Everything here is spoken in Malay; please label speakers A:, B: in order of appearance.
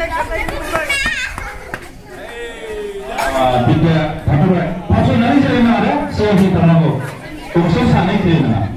A: Tidak, tapi pasal nanti saya nak ada, saya kita nak. Khusus sana itu nak.